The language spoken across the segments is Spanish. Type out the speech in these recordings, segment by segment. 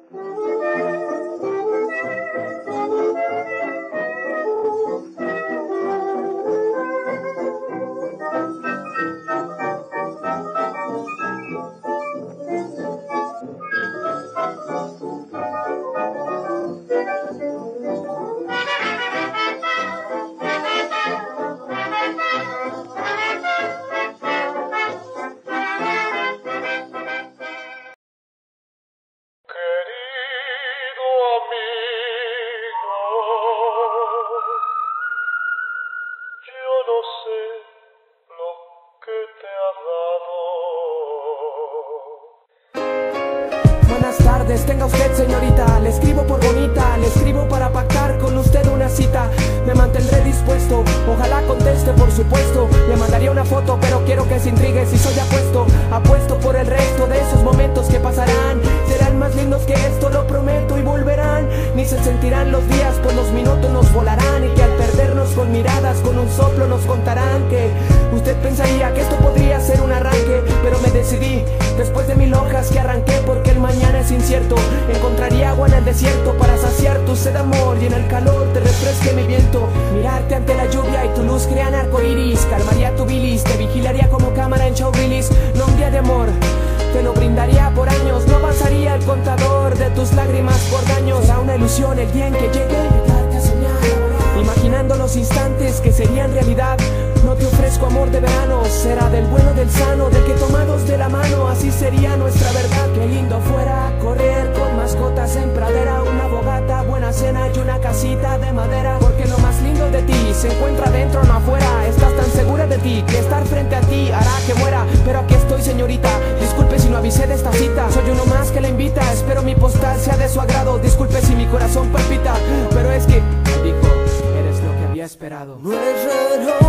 Buenas tardes, tenga usted, señorita. Le escribo por bonita, le escribo para pactar con usted una cita. Me mantendré dispuesto, ojalá conteste, por supuesto. Le mandaría una foto, pero quiero que se intrigue si soy apuesto. Apuesto por el resto de esos momentos que pasarán. Serán más lindos que esto, lo prometo, y volverán. Ni se sentirán los días, pues los minutos nos volarán. Y que al perdernos con miradas, con un soplo nos contarán que usted pensaría que esto podría ser un arranque, pero me decidí, después de 1000 hojas que arranqué, porque el mañana es incierto. Encontraría agua en el desierto para saciar tu sed, amor, y en el calor te refresque mi viento. Mirarte ante la lluvia y tu luz crean arcoiris. Calmaría tu bilis, te vigilaría como cámara en show release. No un día de amor, te lo brindaría por años. No avanzaría el contador de tus lágrimas por daños. Será una ilusión el día en que llegue, invitarte a soñar, imaginando los instantes que serían realidad. No te ofrezco amor de verano, será del bueno, del sano, del que tomados de la mano, así sería nuestra verdad. Qué lindo fuera correr con mascotas en pradera, una fogata, buena cena y una casita de madera. Porque lo más lindo de ti se encuentra dentro, no afuera. Estás tan segura de ti que estar frente a ti hará que muera. Pero aquí estoy, señorita, disculpe si no avisé de esta cita. Soy uno más que la invita, espero mi postal sea de su agrado. Disculpe si mi corazón palpita, pero es que, me dijo, eres lo que había esperado. No es raro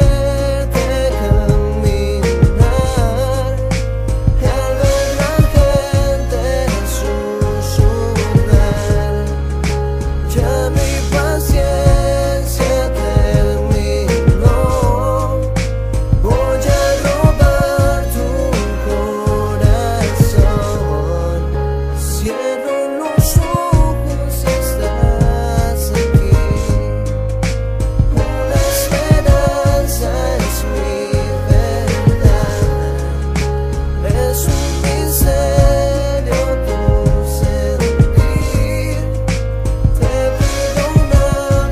verte caminar, al ver la gente susurrar. Ya mi paciencia terminó, voy a robar tu corazón. Cierro los ojos y estás aquí. Una esperanza es mi verdad, es un misterio tu sentir. Te pido una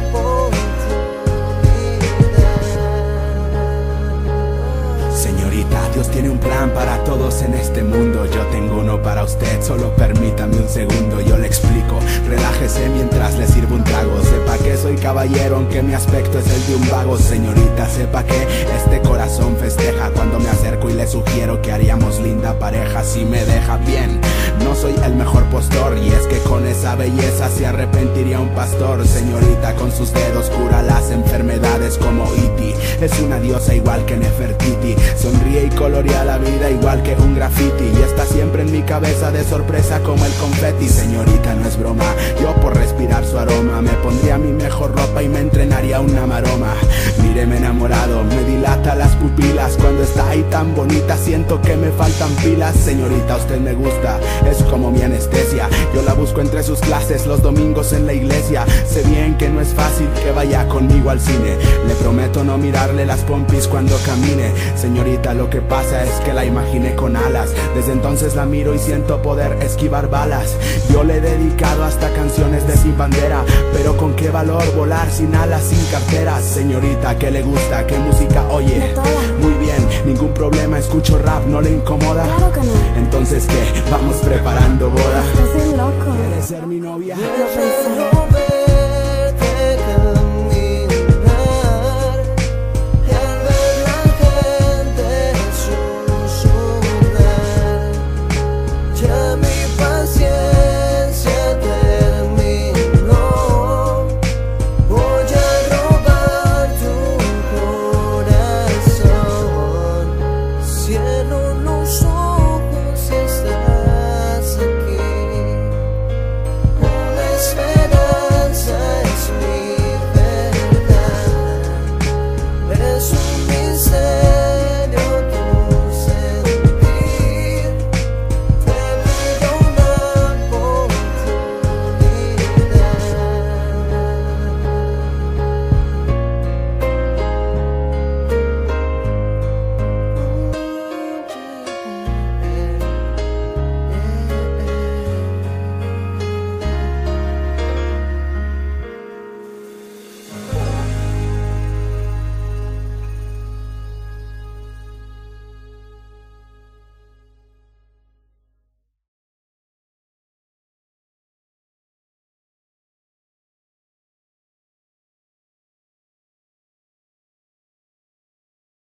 oportunidad. Señorita, Dios tiene un plan para todos en este mundo. Yo tengo uno para usted, solo permítame un segundo, yo le explico. Relájese mientras le sirvo un trago. Sepa que soy caballero, aunque mi aspecto es el de un vago. Señorita, sepa que este corazón festeja cuando me acerco y le sugiero que haríamos linda pareja si me deja bien. No soy el mejor postor, y es que con esa belleza se arrepentiría un pastor. Señorita, con sus dedos cura las enfermedades como E.T. Es una diosa igual que Nefertiti. Sonríe y colorea la vida igual que un graffiti, y está siempre en mi cabeza de sorpresa como el confeti. Señorita, no es broma, yo por respirar su aroma me pondría mi mejor ropa y me entrenaría una maroma. Míreme enamorado, me dilata las pupilas. Cuando está ahí tan bonita siento que me faltan pilas. Señorita, usted me gusta, es como mi anestesia. Yo la busco entre sus clases, los domingos en la iglesia. Sé bien que no es fácil que vaya conmigo al cine. Le prometo no mirarle las pompis cuando camine. Señorita, lo que pasa es que la imaginé con alas. Desde entonces la miro y siento poder esquivar balas. Yo le he dedicado hasta canciones de Sin Bandera, pero con qué valor volar sin alas, sin carteras. Señorita, ¿qué le gusta? ¿Qué música oye? Muy bien, ningún problema, escucho rap, ¿no le incomoda? Claro que no. Entonces, ¿qué? Vamos preparando boda. Estás bien loco. ¿Quieres ser mi novia? Lo pensé.